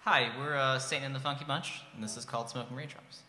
Hi, we're Satan and the Funky Bunch, and this is called Smoking Raindrops.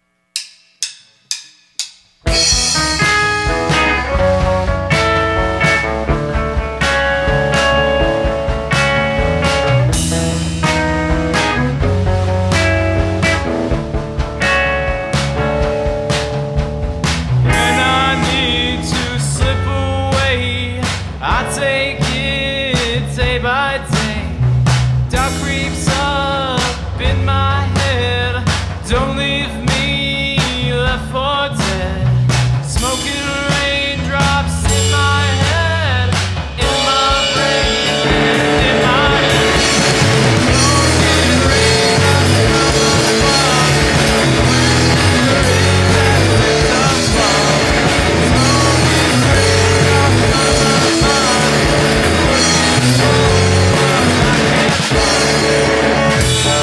When I need to slip away, I take it day by day. Doubt creeps up in my head. Don't leave me left for dead. Smoking raindrops in my head, in my brain, in my head. Smoking raindrops from above. Where is that sense of love? Smoking raindrops from above. Pushing forward, I can't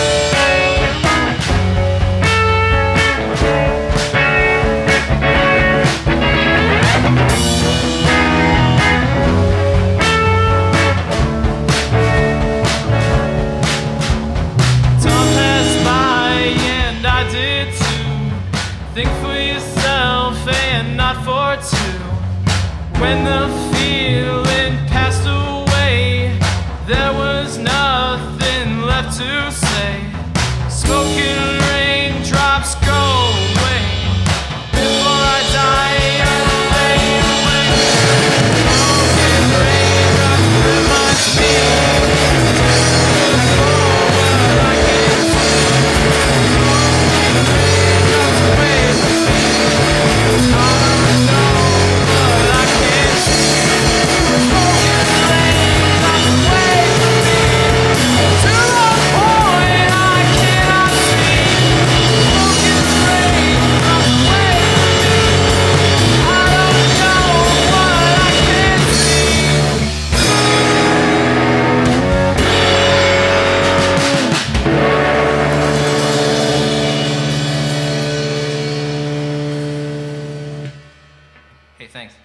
Time passed by and I did too. Think for yourself and not for two. When the feeling passed away, there was nothing left to say. Smoking raindrops go away before I die and fade away. Smoking raindrops reminds me. Hey, thanks.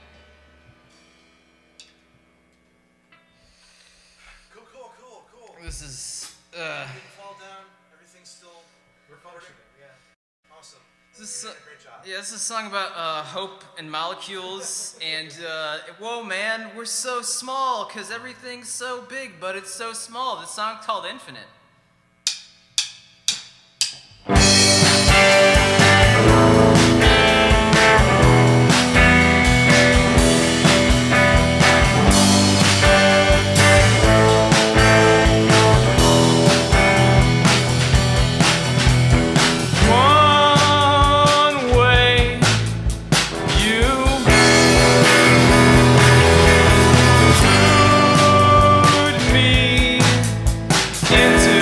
Cool. This is, Didn't fall down. Everything's still recording. Yeah. Awesome. this You is, did a great job. yeah, this is a song about hope and molecules, and whoa, man, we're so small because everything's so big, but it's so small. This song's called Infinite. One way, you put me into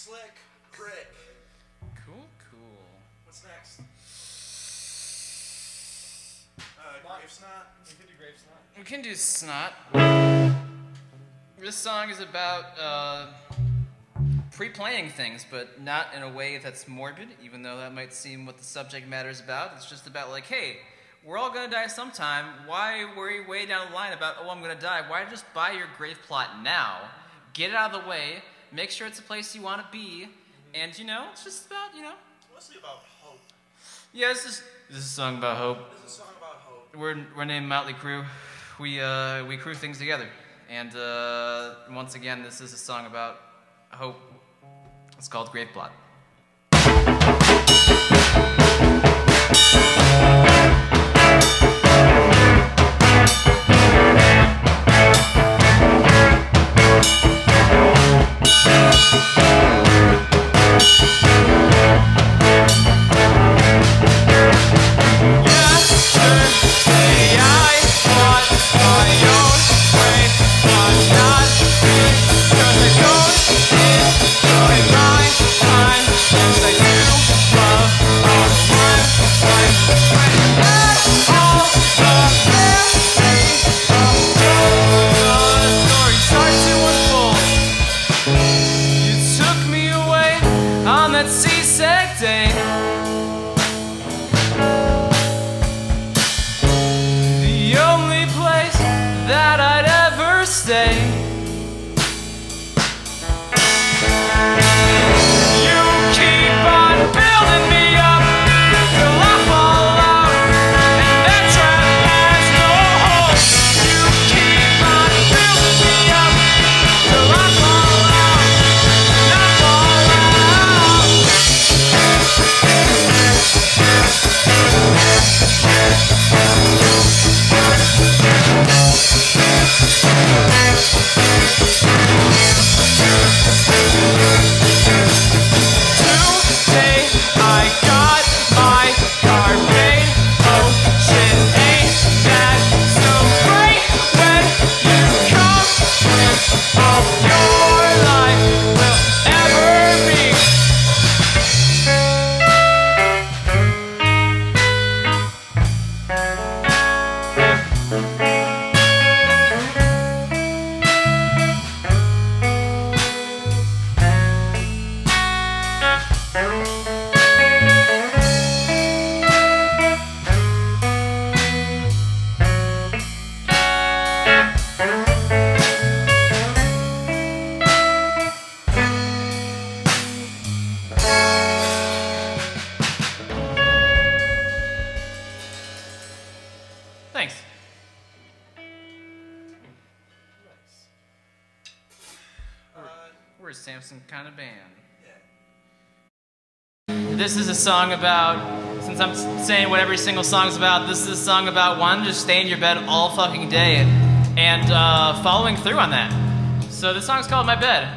Slick Rick. Cool, cool. What's next? Grave Snot. We could do Grave Snot. We can do Snot. This song is about pre-planning things, but not in a way that's morbid, even though that might seem what the subject matter is about. It's just about like, hey, we're all gonna die sometime. Why worry way down the line about, oh, I'm gonna die? Why just buy your grave plot now? Get it out of the way, make sure it's a place you wanna be, and you know, it's just about, you know. Mostly about hope. Yeah, this is a song about hope. This is a song about hope. We're named Motley Crue. We crew things together. And once again, this is a song about hope. It's called Grave Plot. We're a Sampson kind of band. This is a song about, since I'm saying what every single song's about, this is a song about one, just stay in your bed all fucking day and following through on that. So this song's called My Bed.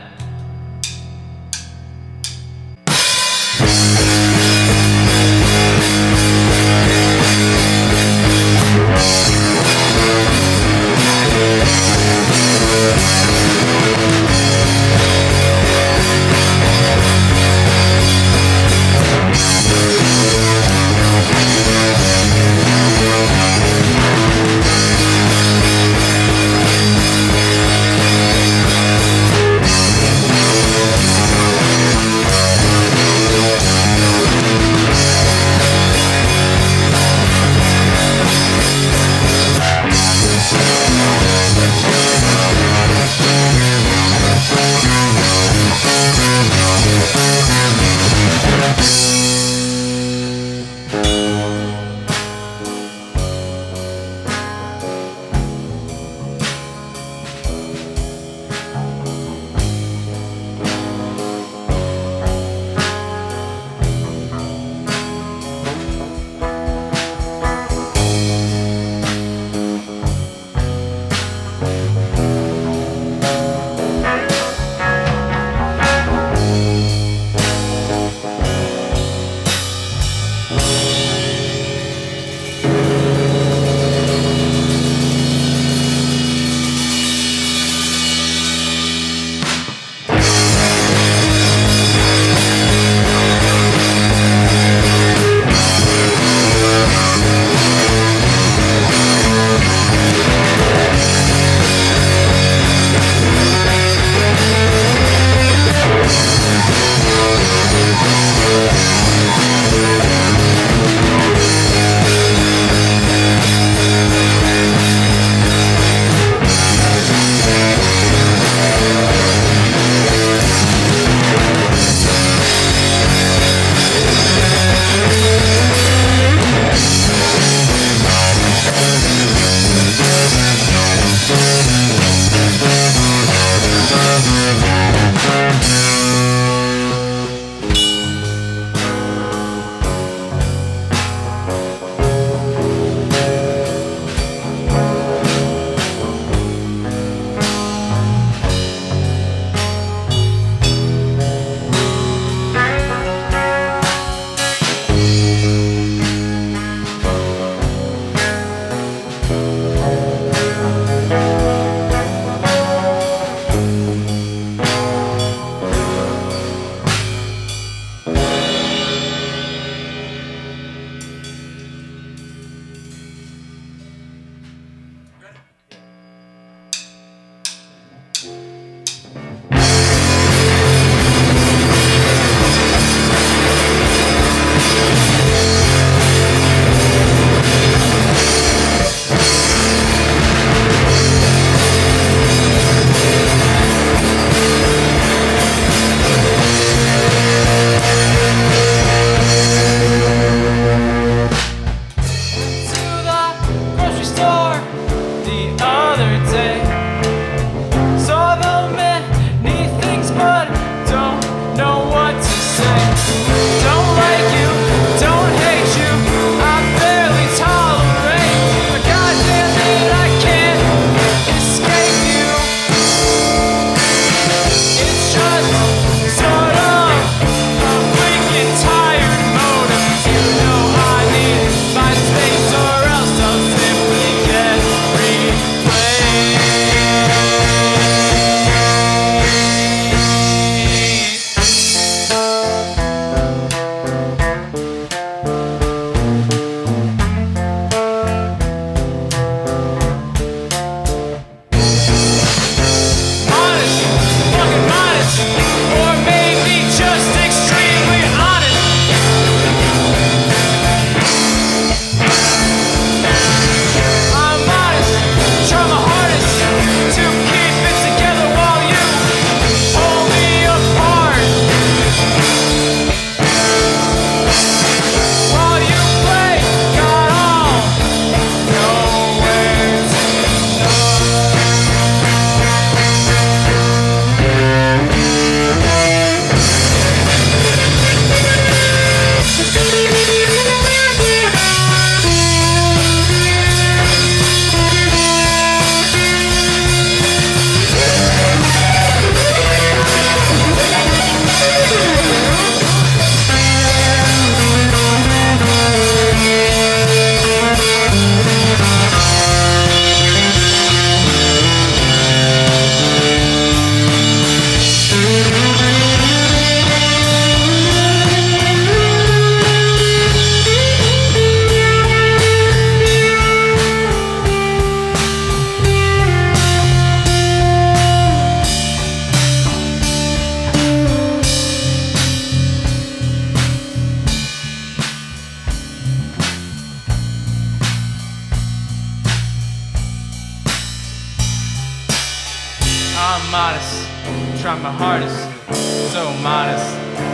try my hardest, so modest.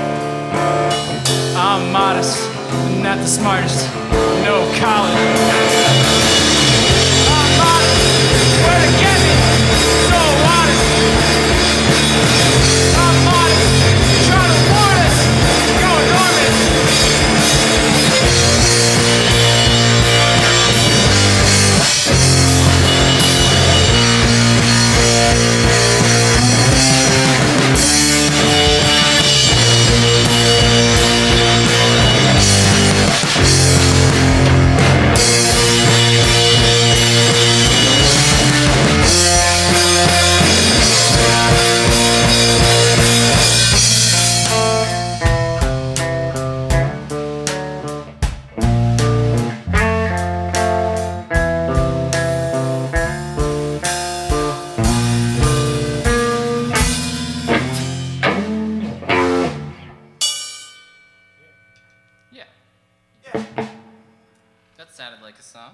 I'm modest, not the smartest, no college. I'm modest, where to get me, so honest. I'm modest, try to warn us, go enormous. That sounded like a song.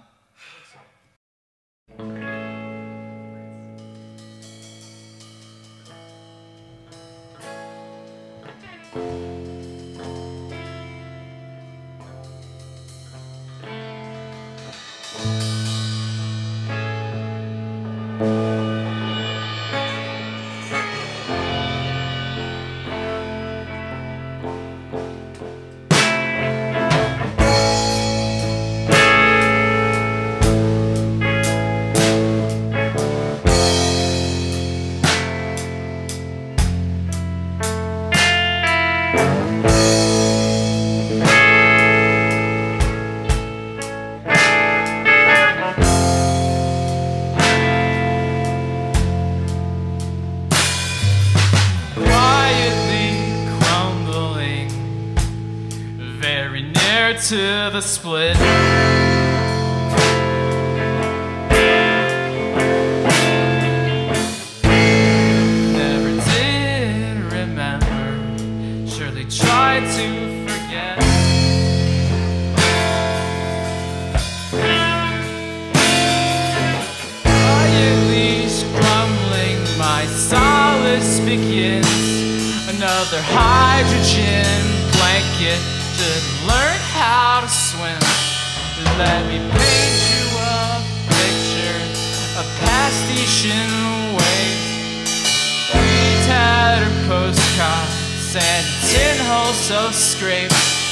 To the split. Never did remember, surely tried to forget. Quietly scrambling, my solace begins. Another hydrogen blanket to learn how to swim. Let me paint you a picture, a pastiche in waves. We tattered postcards and tin holes so scraped.